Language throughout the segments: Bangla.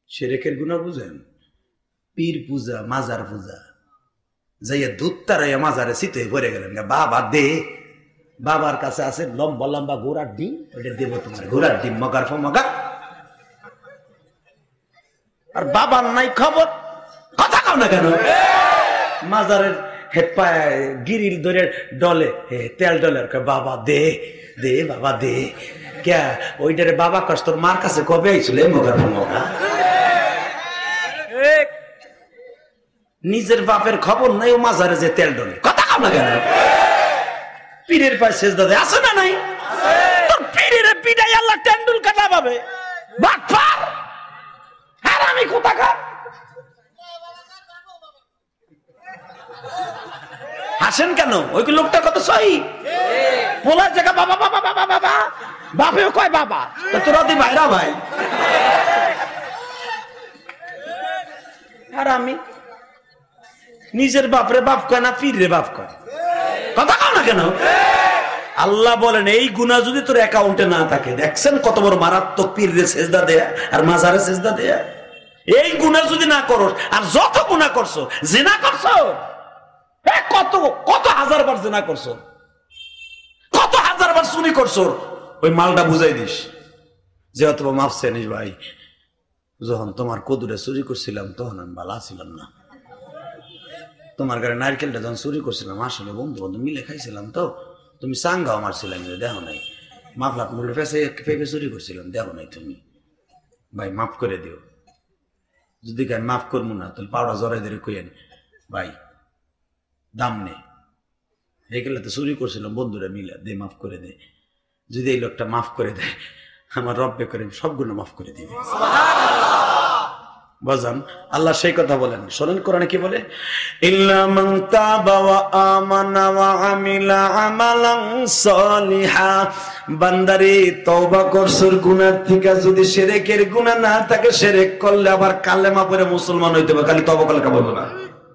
শিরকের গুনাহ বুঝেন? পীর পূজা, মাজার পূজা, যাইয়া দুধ তারাইয়া মাজারে শীতে পড়ে গেলেন, বাবা দে, বাবার কাছে আছে লম্বা লম্বা ঘোড়ার ডিম, ওটা দেবো তোমার, ঘোড়ার ডিম মগার ফমগা। আর বাবার নাই খবর, কথা কও না কেন? মাজারের গিরিল ধরে ডলে, তেল ডলে, বাবা দে দে, বাবা দে। কে ওইটারে বাবা কষ্ট, তোর মার কাছে কবে আইছিল মগার ফমগা? নিজের বাপের খবর নাই, ও মাজারে যে তেল ডলে, কথা কও না কেন? পীরের পায়ে সেজদা দেয়, আছে না নাই? তোর পীরের পিটাই আল্লাহ টেন্ডুল কাটা পাবে, বাটপার হারামি কোথাকার। হাসেন কেন? ওই লোকটা কত সহি, বলার জায়গা বাবা বাবা বাবা বাবা, বাপেও কয় বাবা, তোরা দি ভাইরা ভাই। আর আমি নিজের বাপরে বাপ কয় না, পীরে বাপ কয়, কথা কও না কেন? আল্লাহ বলেন এই গুনাহ যদি তোর অ্যাকাউন্টে না থাকে, দেখছেন কত বড় মারাত্মক, পীরে সেজদা দেয়া আর মাজারে সেজদা দেয়া। এই গুনাহ যদি না করো, আর যত গুনাহ করছো, জিনা করছো, কত কত হাজার বার জিনা করছো, কত হাজার বার চুরি করছো, ওই মালটা বুঝাই দিস যে অথবা মাফ নিস ভাই, যখন তোমার কদুরে চুরি করছিলাম তখন আমি ভালো ছিলাম না, তোমার ঘরে নারকেলটা যখন চুরি করছিলাম আসলে বন্ধু বন্ধু মিলে খাইছিলাম, তো তুমি চাঙ্গাও মারছিলাম, দেখো নাই, মাফলাট মুড়ে পেঁপে চুরি করছিলাম, দেখো নাই তুমি, ভাই মাফ করে দিও। যদি গায়ে মাফ করবো না, তাহলে পাউডার জড়াই ধরে কইয়েন, ভাই দাম নেই, এগুলো তো চুরি করছিলাম বন্ধুরা মিলে, দে মাফ করে দে। যদি এই লোকটা মাফ করে দেয়, আমার রব্বে করে সবগুলো মাফ করে দিবে। বাজান আল্লাহ সেই কথা বলেন, শোনেন কোরআনে কি বলে, ইল্লা মান তাবা ওয়া আমানা ওয়া আমিলা আমালান সলিহা, বান্দারে তওবা করছর গুনাহ থেকে, যদি শিরকের গুনাহ না থাকে, শিরক করলে আবার কালেমা পড়ে মুসলমান হইতে হবে, খালি তওবা করলে কাবুল হবে না।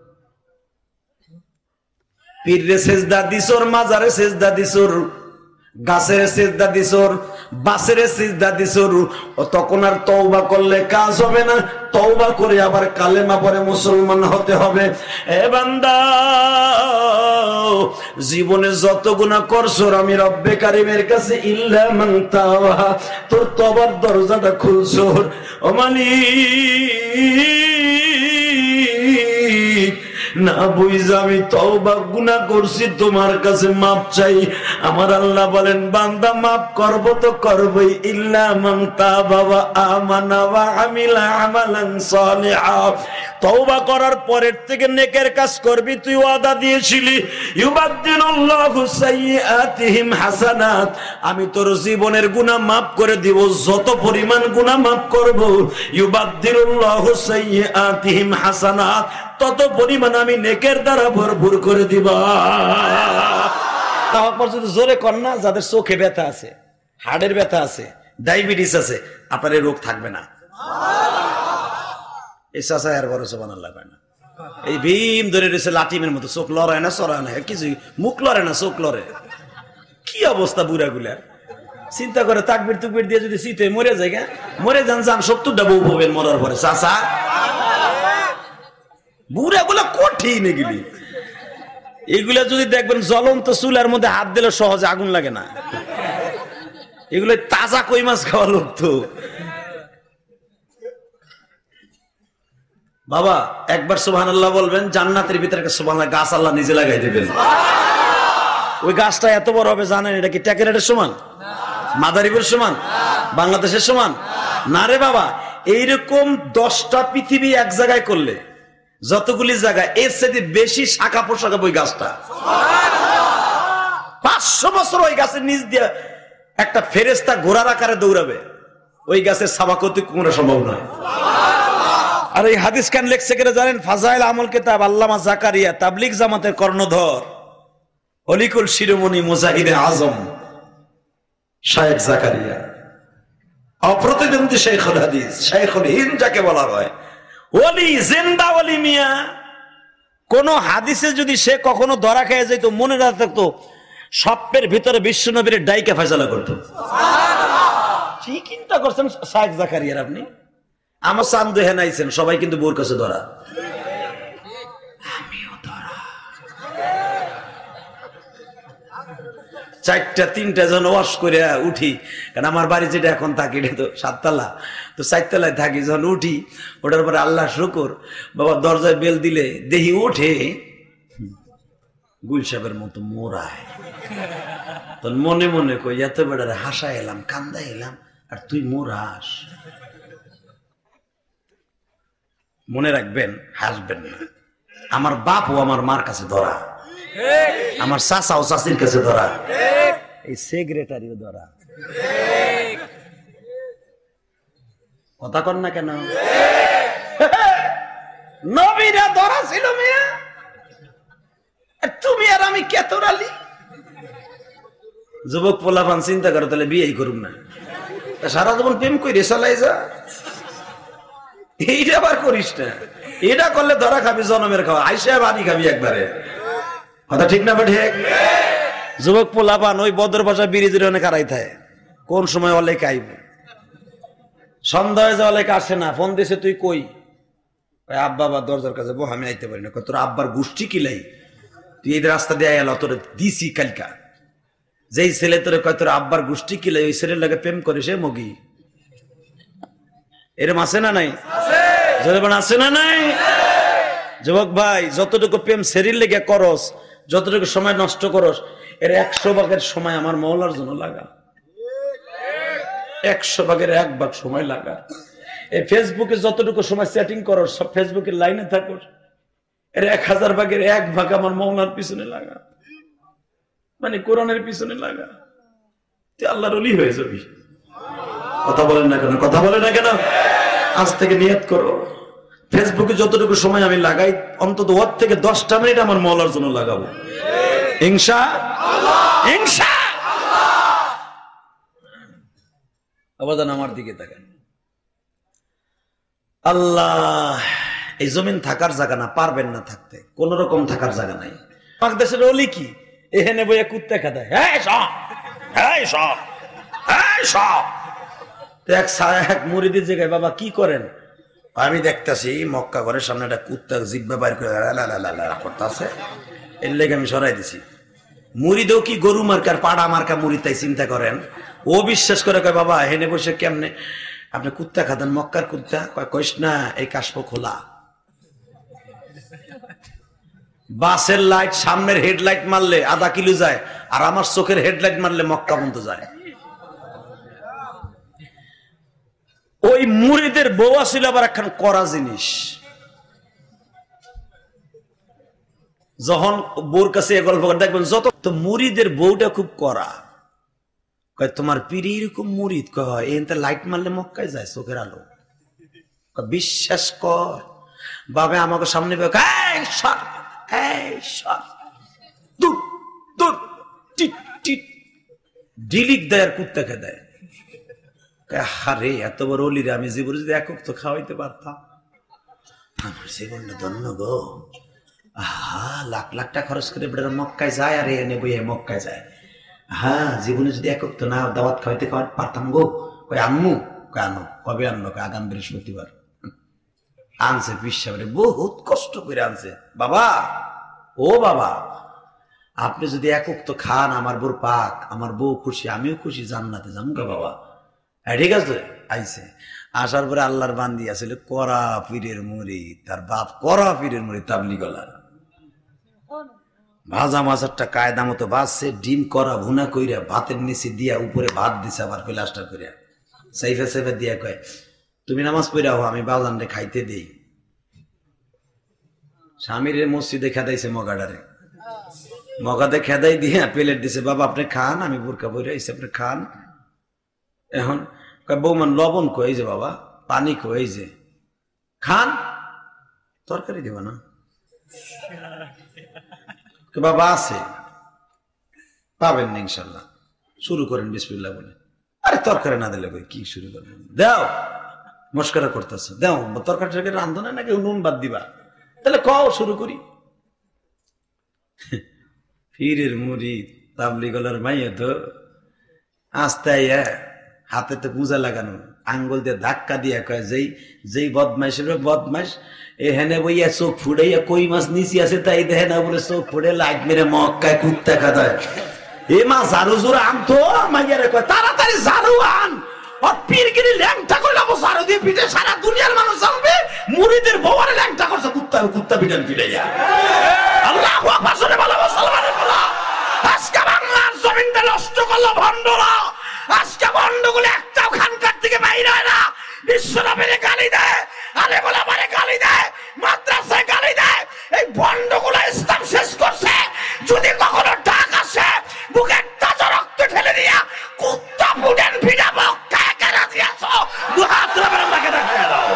পীরে সেজদা দিছর, মাজারে সেজদা দিছর, গাছের সেজদা দিছর, বাসের সেজদা দিছর, তখন আর তওবা করলে কাজ হবে না, তওবা করে আবার কালেমা পড়ে মুসলমান হতে হবে। এ বান্দা, জীবনে যত গুনাহ করছর, আমি রব্বে কারিমের কাছে ইল্লা মান তাওবা, তোর তওবার দরজাটা খুলছর। ও মালিক, না বুঝা আমি তওবা গুনাহ করছি, তোমার কাছে মাপ চাই। আমার আল্লাহ বলেন, বান্দা মাপ করব তো করবই, ইল্লা মান তাবা ওয়া আমানা ওয়া আমিলা আমালান সলিহা, তওবা করার পরের থেকে নেকের কাজ করবি, তুই ওয়াদা দিয়েছিলি, ইউবাদদিলুল্লাহু সাইয়্যাতিহিম হাসানাত, আমি তোর জীবনের গুনাহ মাফ করে দিব, যত পরিমাণ গুনাহ মাফ করব, ইউবাদদিলুল্লাহু সাইয়্যাতিহিম হাসানাত, তত পরিমাণ আমি নেকের দ্বারা ভরপুর করে দিব। তারপর যদি জোরে কর না, যাদের চোখে ব্যথা আছে, হাড়ের ব্যথা আছে, ডায়াবেটিস আছে, আপনার এই রোগ থাকবে না। এই চাচা আর বড় সুবহানাল্লাহ কয় না, এই ভীম ধরে রয়েছে লাটিমের মতো, চোখ লড়ায় না, চড়ায় না, কিছু মুখ লড়ে না, চোখ লড়ে, কি অবস্থা বুড়া গুলার। চিন্তা করে তাকবির তুকবির দিয়ে যদি শীতে মরে যায়, মরে যান যান 70টা বউ পাবেন মরার পরে। চাচা বুড়া গুলা কঠিন, এগুলি এগুলা যদি দেখবেন জ্বলন্ত চুলার মধ্যে হাত দিলে সহজে আগুন লাগে না, এগুলো তাজা কই মাছ খাওয়া লোক তো। বাবা একবার সুবহানাল্লাহ বলবেন, জান্নাতের ভিতরে সুবহানাল্লাহ গাছ আল্লাহ নিজে লাগাই দিবেন। ওই গাছটা এত বড় হবে জানেন, এটা কি ট্যাকেরেটের সমান, মাদারীপুরের সমান, বাংলাদেশের সমান না রে বাবা। এইরকম 10টা পৃথিবী এক জায়গায় করলে যতগুলি জায়গা, এর সাথে বেশি শাখা পোশাক ওই গাছটা। 500 বছর ওই গাছের নিচ দিয়ে একটা ফেরেশতা ঘোড়ার আকারে দৌড়াবে, ওই গাছের সাবাকতি কোনো সম্ভব নয়। আর এই হাদিস কেন লেখছে কেন জানেন? ফাজাইল আমল কিতাব, আল্লামা জাকারিয়া, তাবলিগ জামাতের কর্ণধর, অলিকুল শিরোমণি মুজাহিদে আজম শায়েখ জাকারিয়া, অপ্রতিদ্বন্দ্বী শেখুল হাদিস, শেখুল হিন্দ যাকে বলা হয়, ওলি জিন্দা ওলি মিয়া। কোন হাদিসে যদি সে কখনো ধরা খেয়ে যেত, মনে না থাকতো, স্বপ্নের ভিতরে বিশ্ব নবীর ডাইকে ফয়সালা করতো। কি চিন্তা করছেন শায়েখ জাকারিয়ার আপনি? আমার চান্দু হেনাইছেন সবাই কিন্তু বোর কাছে ধরা, আমিও ধরা। 4টা 3টা জন ওয়াশ করে উঠি, কারণ আমার বাড়ি যেটা এখন থাকি এটা তো 7 তলা, তো 4 তলায় থাকি। যখন উঠি ওটার পরে আল্লাহ শুকর, বাবা দরজায় বেল দিলে দেহি ওঠে গুলসাবের মতো মোরায়। তখন মনে মনে কই এত বেড়ারে হাসা এলাম কান্দা এলাম আর তুই মোরাস। মনে রাখবেন, হাসবেন না। আমার বাপ ও আমার মার কাছে ধরা, আমার চাচা ও চাচির কাছে ধরা, এই সেক্রেটারিও ধরা। কথা কন না কেন? নবীরা ধরা ছিল মিয়া, তুমি আর আমি কে তোরালি? যুবক পোলাপান চিন্তা করো তাহলে বিয়েই করুন না, সারা জীবন প্রেম করে চলাই যা। এইটা আবার করিস না, এটা করলে ধরা খাবি জনমের খাওয়া, আইসা বাড়ি খাবি একবারে। কথা ঠিক না বেঠে? যুবক পোলাপান ওই বদর ভাষা ব্রিজের অনেক হারাই থাকে, কোন সময় অলেক আইবে, সন্ধ্যা হয়ে যাওয়া অলেক আসে না। ফোন দিছে তুই কই? আব্বা বা দরজার কাছে বো, আমি আইতে পারি না। তোর আব্বার গোষ্ঠী কিলাই, তুই এই রাস্তা দিয়ে এলো, তোর দিছি কালকা। যেই ছেলে তোর কয় তোর আব্বার গোষ্ঠী কিলাই, ওই ছেলের লাগে প্রেম করে সে মগি। এরম আছে না নাই? আছে না নাই? যুবক ভাই, যতটুকু প্রেম শরীর লেগে করস, যতটুকু সময় নষ্ট করস, এর 100 ভাগের সময় আমার মওলার জন্য লাগা। 100 ভাগের 1 ভাগ সময় লাগা। এই ফেসবুকে যতটুকু সময় চ্যাটিং করস, সব ফেসবুকের লাইনে থাকস, এর 1000 ভাগের 1 ভাগ আমার মওলার পিছনে লাগা, মানে কোরআনের পিছনে লাগা। তুই আল্লাহর ওলি হয়ে যাবি। কথা বলেন না কেন? কথা বলেন না কেন? আজ থেকে নিয়ত করো, ফেসবুকে যতটুকু সময় আমি লাগাই, অন্তত ওর থেকে 10টা মিনিট আমার মওলার জন্য লাগাবো, ইনশাআল্লাহ। ইনশাআল্লাহ। আবাদান আমার দিকে তাকান। আল্লাহ, এই জমিন থাকার জায়গা না, পারবেন না থাকতে, কোন রকম থাকার জায়গা নাই। আমার দেশের ওলি কি এখানে বইয়া কুত্তা খাদায়, হ্যাঁ সব, হ্যাঁ সব, হ্যাঁ সব। এক মুরিদের জায়গায়, বাবা কি করেন? আমি দেখতেছি মক্কা ঘরের সামনে একটা কুত্তা জিব্বা বাইর করে করতেছে, এর লেগে আমি সরাই দিছি। মুরিদও কি গরু মার্কার পাড়া মার্কা মুড়ি, তাই চিন্তা করেন। ও বিশ্বাস করে কয় বাবা হেনে বসে কেমনে আপনি কুত্তা খাতেন? মক্কার কুত্তা? কইস না, এই কাশপ খোলা। বাসের লাইট সামনের হেডলাইট মারলে আধা কিলো যায়, আর আমার চোখের হেডলাইট মারলে মক্কা পর্যন্ত যায়। ওই মুরিদের বউ ছিল আবার একখান করা জিনিস। যখন বউর কাছে গল্প করে দেখবেন, যত তো মুরিদের বউটা খুব করা। কয় তোমার পীর এরকম মুরিদ? কয় এতে লাইট মারলে মক্কায় যায় চোখের আলো। বিশ্বাস কর বাবা, আমাকে সামনে ডিলিট দেয় আর কুত্তা খেয়ে দেয়। হারে এত বড় অলিরে আমি জীবনে যদি একক তো খাওয়াইতে পারতাম, আমার জীবনটা ধন্য গো। আহা, লাখ লাখ টাকা খরচ করে বেটার মক্কায় যায়, আর এনে বইয়ে মক্কায় যায়। হ্যাঁ, জীবনে যদি একক তো না দাওয়াত খাওয়াইতে পারতাম গো। কই আম্মু? কেন? কবে আনলো? আগাম বৃহস্পতিবার। আনছে বিশ্বাবরে, বহুত কষ্ট করে আনছে। বাবা, ও বাবা, আপনি যদি একক তো খান, আমার বউ পাক, আমার বউ খুশি, আমিও খুশি, জান্নাতে যাবো গা বাবা। হ্যাঁ ঠিক আছে। আইছে, আসার পরে আল্লাহর বান্দি আসলে করা পীরের মুড়ি, তার বাপ করা পীরের মুড়ি, তাবলিগলার। ভাজা মাছটা কায়দা মতো ভাজছে, ডিম করা ভুনা কইরা ভাতের নিচে দিয়া উপরে ভাত দিছে, আবার প্লাস্টার করিয়া সাইফে সাইফে দিয়া কয় তুমি নামাজ পড়া হো, আমি বাজানরে খাইতে দেই। স্বামীর মসজিদে খেদাইছে মগাডারে, মগাতে খেদাই দিয়া প্লেট দিছে, বাবা আপনি খান, আমি বোরকা পরে আইছি, আপনি খান। এখন বৌমান লবণ কই? এই যে বাবা। পানি কই? এই যে। খান, তরকারি দেব না? বাবা আছে, পাবেন না ইনশাল্লাহ। শুরু করেন বিসমিল্লাহ বলে। আরে তরকারি না দিলে কি শুরু করবেন? দাও, মস্করা করতেছে, দাও তরকারি রান্ধো না, নাকি নুন বাদ দিবা? তাহলে কও শুরু করি। পীরের মুরিদ, তাবলিগলার মাইয়া তো আস্তে হাতে তো পূজা লাগানো, আঙ্গুল দিয়ে ধাক্কা দিয়ে কয় যেই বদমাইশের বদমাইশ এখানে বইয়া চোখ ফুড়াইয়া কই মাছ নিচে আছে তাই দেখে না বলে চোখ ফুড়ে লাইট মেরে মক্কায় কুত্তা খাতায় এ মা ঝাড়ু জোর আন তো মাইয়ারে কয় তাড়াতাড়ি ঝাড়ু আন আর পীরগিরি ল্যাংটা করলে ঝাড়ু দিয়ে পিঠে সারা দুনিয়ার মানুষ জানবে মুরিদের বউয়ারে ল্যাংটা করছে কুত্তা পিটান পিটাইয়া আল্লাহু আকবার জোরে বলো মুসলমানের বলো আজকে বাংলার জমিনটা নষ্ট করলো ভণ্ডরা আজকে ভণ্ডগুলো একটাও খানকার থেকে বাইরে হয় না বিশ্বনবীরে গালি দেয় আলেম ওলামারে গালি দেয় মাদ্রাসায় গালি দেয় এই ভণ্ডগুলো ইসলাম শেষ করছে যদি কখনো ডাক আসে বুকের তাজা রক্ত ঠেলে দিয়া কুত্তা ফুটেন ফিটাবো কাকে রাজি আছো দু হাত তুলে আমাকে দেখায় দাও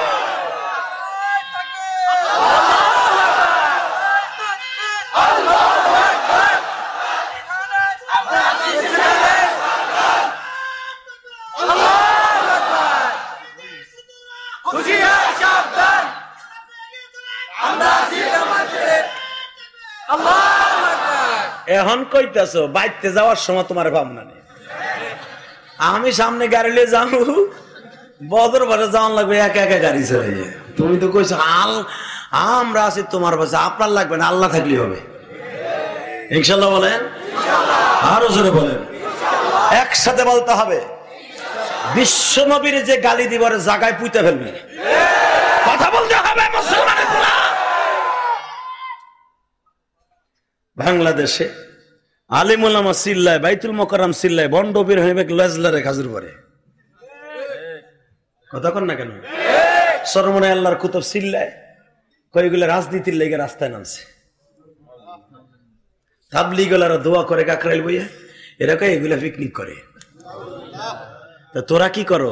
এখন কইতাছো বাইতে যাওয়ার সময় তোমার ভাবনা নেই আমি সামনে গাড়ি নিয়ে যাবো বদর বারে যাওয়ান লাগবে একা একা গাড়ি চলে যায় তুমি তো কইছো আমরা আছি তোমার পাশে আপনার লাগবে না আল্লাহ থাকলে হবে ইনশাল্লাহ বলেন আরো জোরে বলেন একসাথে বলতে হবে বিশ্ব নবীর যে গালি দিবার জায়গায় পুঁতে ফেলবে কথা বলতে হবে মুসলমানের বাংলাদেশে আলিম ওলামা চিল্লায় বাইতুল মোকাররম চিল্লায় বন্ডবীর হইবে লজলারে খাজুর পরে কথা কন না কেন সরমনে আল্লাহর কুতুব চিল্লায় কইগুলো রাজনীতির লেগে রাস্তায় নামছে তাবলীগলারা দোয়া করে কাকরাইল বইয়া এরা কয় এগুলা পিকনিক করে তা তোরা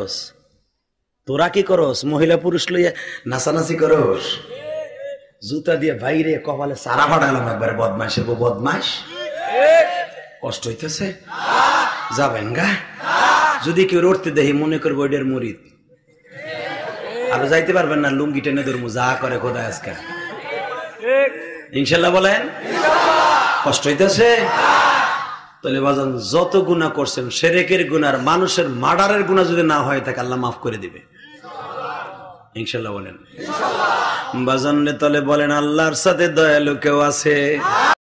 কি করস মহিলা পুরুষ লইয়া নাচানাচি করস জুতা দিয়ে বাইরে কপালে সারা ফাটালাম একবারে বদমাইশের বদমাইশ কষ্ট হইতেছে যাবেন গা যদি কেউ উঠতে দেখি মনে করবো ওইটার মুরিদ আর যাইতে পারবেন না লুঙ্গি টেনে ধরবো যা করে খোদা আজকে ইনশাল্লাহ বলেন কষ্ট হইতেছে তাহলে বাজান যত গুনাহ করছেন শিরকের গুনাহ আর মানুষের মার্ডারের গুনাহ যদি না হয় তাকে আল্লাহ মাফ করে দিবে ইনশাল্লাহ বলেন বাজান রে তাহলে বলেন আল্লাহর সাথে দয়ালু কেউ আছে